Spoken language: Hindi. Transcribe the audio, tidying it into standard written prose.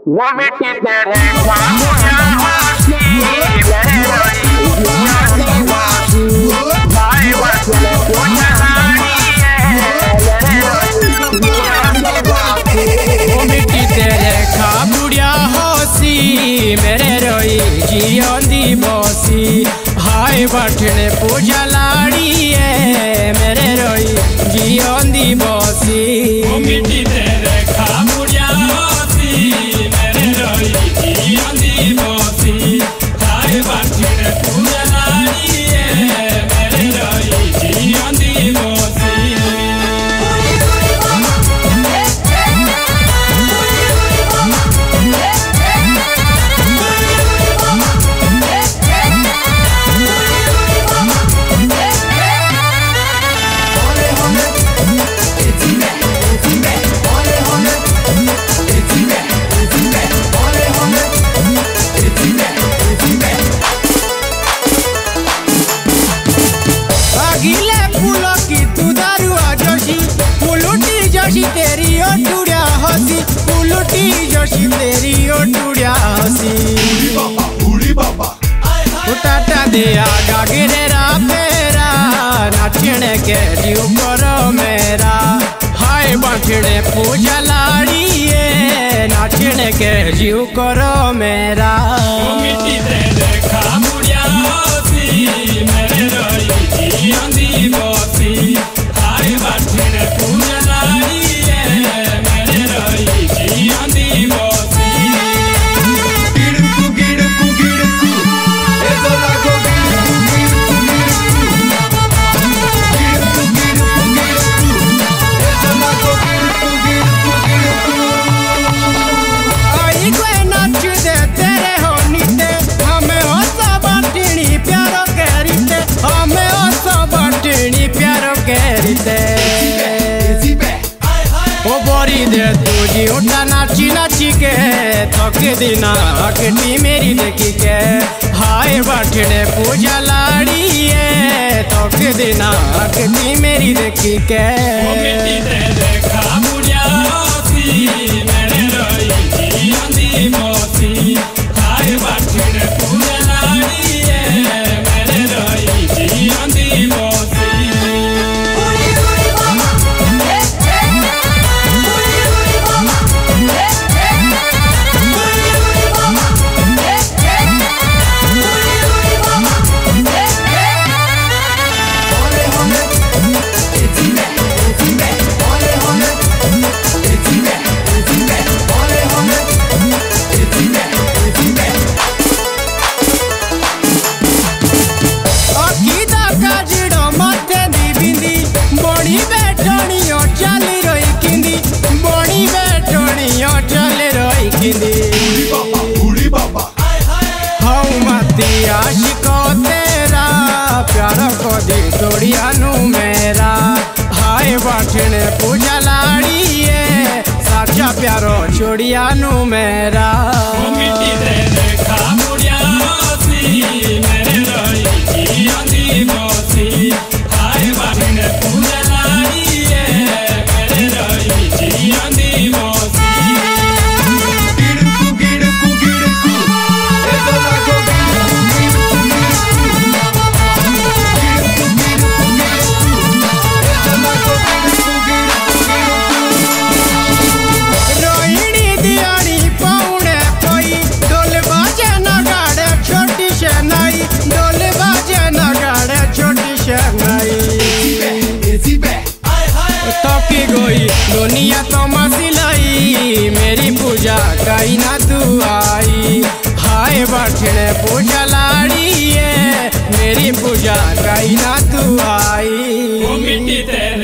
वो मिट्टी तेरे ख्वाबों का वासी मेरे भाई वसले पूजा लाड़ी है वो मिट्टी तेरे खाबुड़िया होसी मेरे रोई जियोंदी बोसी हाय बठने पूजा लाड़ी है मेरे रोई जियोंदी बोसी वो मिट्टी तेरे खाबुड़िया होसी मेरे रोई जियोंदी बोसी हाय बठने पूजा लाड़ी है मेरे रोई जियोंदी बोसी तेरी ओटुड़िया हसी उलटी जोशी तेरी ओटुड़िया हसी उटाटा दिया गागिरे रा मेरा नाचने के जीव करो मेरा हाय बठने पूजा लाड़ी है नाचने के जीव करो मेरा मिट्टी तेरे खाबुड़िया होसी मेरे रोई जियोंदी बोसी हाय बठने पूजा लाड़ी ओ बोरी दे तुझी उठा नाची नाची के थके दिना अकटी मेरी देखी के हाय बठने पूजा लाड़ी है थके दिना अकटी मेरी देखी के मिट्टी तेरे खाबुड़िया होसी मेरे रोई जियोंदी बोसी हाय बठने पूजा लाड़ी है मेरे रोई जियोंदी बोसी तेरा प्यार को दी तोड़िया नू मेरा हाय बठने पूजा लाड़ी है साचा प्यारो छोड़िया नू मेरा मिट्टी तेरे खाबुड़िया होसी मेरे रोई जियोंदी बोसी हाय बठने पूजा लाड़ी है मेरे रोई जियोंदी बोसी दुनिया तो मसिलाई मेरी पूजा कहीं ना तू आई हाय बठने पूजा लाड़ी है मेरी पूजा कहीं ना तू आई मिट्टी तेरे